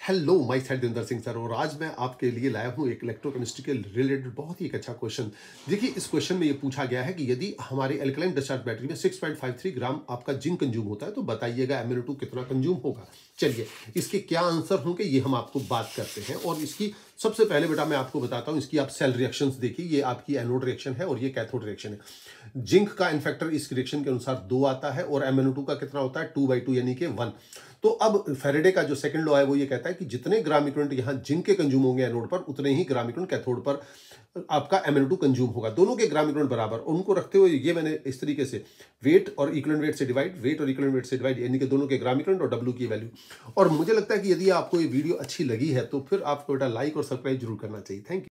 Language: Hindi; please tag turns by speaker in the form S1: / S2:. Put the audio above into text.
S1: Hello, myself Devendra Singh sir. और आज मैं आपके लिए लाया हूँ एक इलेक्ट्रोकेमिस्ट्री के रिलेटेड बहुत ही एक अच्छा क्वेश्चन। देखिए, इस क्वेश्चन में ये पूछा गया है कि यदि हमारे एल्कलाइन डिस्चार्ज बैटरी में 6.53 ग्राम आपका जिंक कंज्यूम होता है तो बताइएगा MnO2 कितना कंज्यूम होगा। चलिए, इसके क्या आंसर होंगे ये हम आपको बात करते हैं। और इसकी सबसे पहले बेटा मैं आपको बताता हूँ, इसकी आप सेल रिएक्शंस देखिए। ये आपकी एनोड रिएक्शन है और ये कैथोड रिएक्शन है। जिंक का इन्फेक्टर इस रिएक्शन के अनुसार 2 आता है और MnO2 का कितना होता है 2/2 यानी कि 1। तो अब फैराडे का जो सेकंड लॉ है वो ये कहता है कि जितने ग्राम इक्विवेलेंट यहाँ जिंक के कंज्यूम होंगे एनोड पर, उतने ही ग्राम इक्विवेलेंट कैथोड पर आपका MnO2 कंज्यूम होगा। दोनों के ग्राम इक्विवेलेंट बराबर, उनको रखते हुए ये मैंने इस तरीके से वेट और इक्विवेलेंट वेट से डिवाइड, वेट और इक्विवेलेंट वेट से डिवाइड, यानी कि दोनों के ग्राम इक्विवेलेंट और W की वैल्यू। और मुझे लगता है कि यदि आपको ये वीडियो अच्छी लगी है तो फिर आपको बेटा लाइक और सब्सक्राइब जरूर करना चाहिए। Thank you.